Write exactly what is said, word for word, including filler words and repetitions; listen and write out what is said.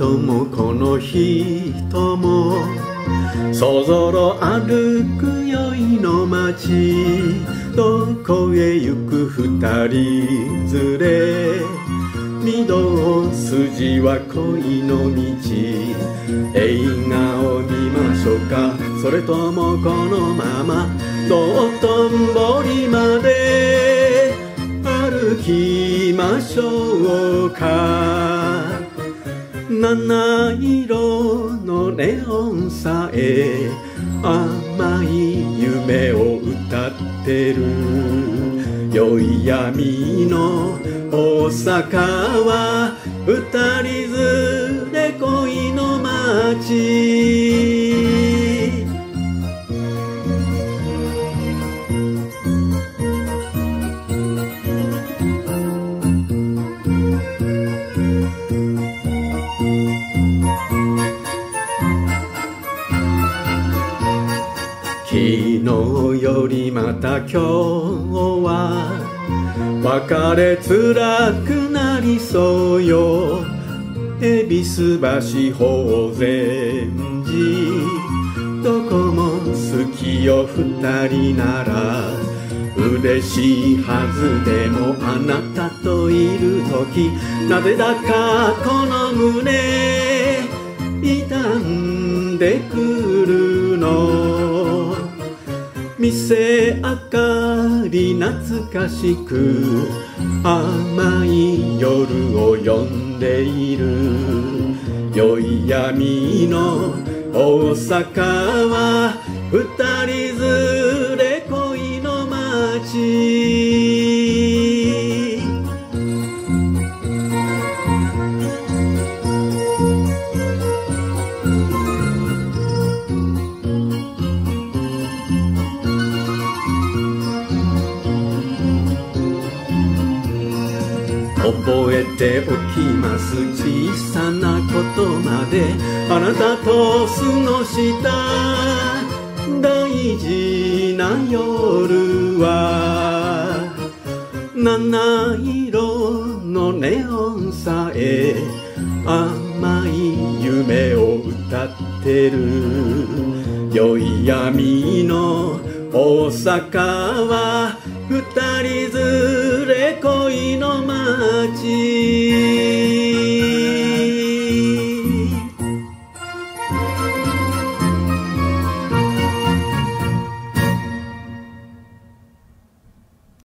人もこの人もそぞろ歩く宵の街、どこへ行く二人連れ、御堂筋は恋の道、映画を見ましょうか、それともこのまま道頓堀まで歩きましょうか。七色のネオンさえ甘い夢を歌ってる、宵闇の大阪は二人連れ恋の街。昨日よりまた今日は別れつらくなりそうよ。恵比寿橋法善寺どこも好きよ二人なら、嬉しいはずでもあなたといる時、なぜだかこの胸痛んでくるの。店明かり懐かしく甘い夜を呼んでいる、宵闇の大阪は二人連れ恋の街。覚えておきます小さなことまで、あなたと過ごした大事な夜は七色のネオンさえ甘い夢を歌ってる、宵闇の大阪は二人連れ恋の街。